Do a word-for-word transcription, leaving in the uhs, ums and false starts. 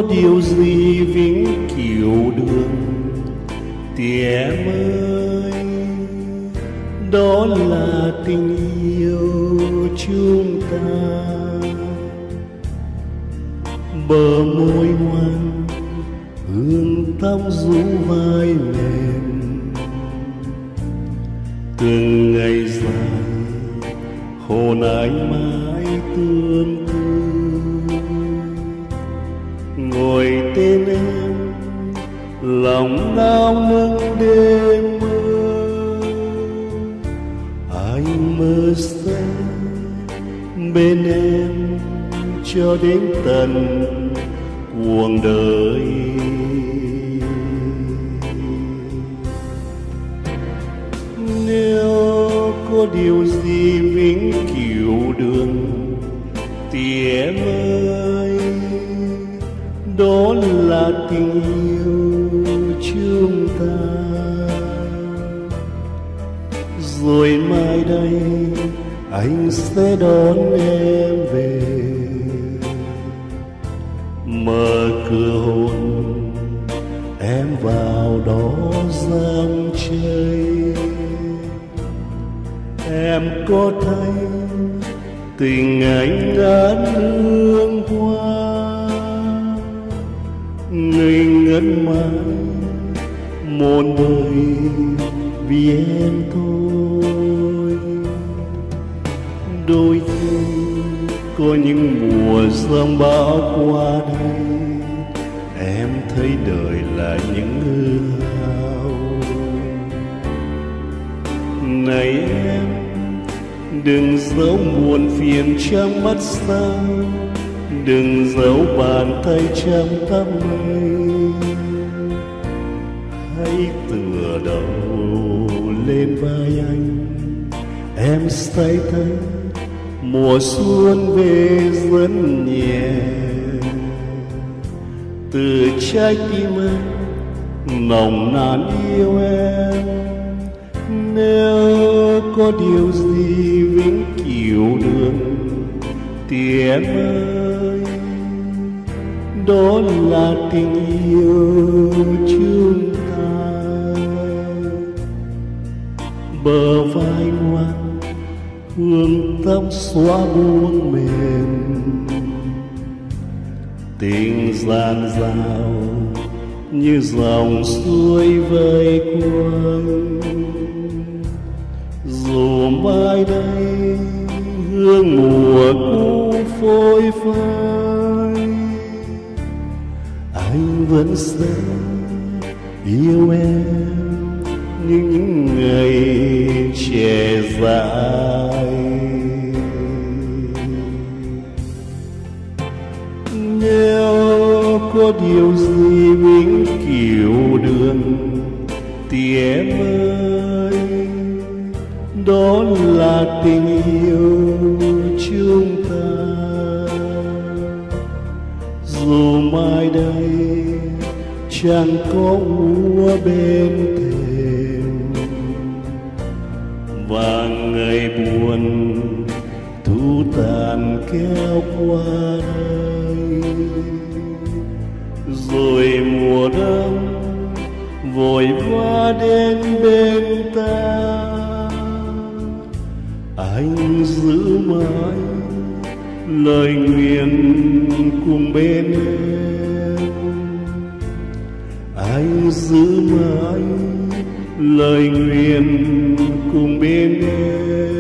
điều gì vĩnh cửu đường thì em ơi, đó là tình yêu chúng ta. Bờ môi ngoan hương tóc rũ vai mềm, từng ngày dài hồn anh mãi tương tư. Ngồi tên em lòng nao nức đêm mơ, anh mơ sẽ bên em cho đến tận cuộc đời. Nếu có điều gì vĩnh cửu đường thì em ơi, đó là tình yêu chúng ta. Rồi mai đây anh sẽ đón em về, mở cửa hôn em vào đó dòng chơi. Em có thấy tình anh ngát hương hoa, ngây ngất mãi một đời vì em thôi. Đôi khi có những mùa giông bão qua đây, em thấy đời là những hư hao. Này em đừng giấu buồn phiền trong mắt sao, đừng giấu bàn tay trong tóc mây. Hãy tựa đầu lên vai anh, em sẽ thấy mùa xuân về rất nhẹ. Từ trái tim anh nồng nàn yêu em, nếu có điều gì vĩnh cửu đường thì em ơi, đó là tình yêu chúng ta. Bờ vai ngoan hương tóc xóa buông mềm, tình gian dào như dòng suối vây quanh. Dù mai đây hương mùa cũ phôi phai, anh vẫn sẽ yêu em như những ngày trẻ dại. Nếu có điều gì vĩnh cửu đường thì em ơi, đó là tình yêu chúng ta. Dù mai đây chẳng có úa bên thềm, và ngày buồn thu tàn kéo qua đây, rồi mùa đông vội vã đến bên ta. Anh giữ mãi lời nguyện cùng bên em, anh giữ mãi lời nguyện cùng bên em.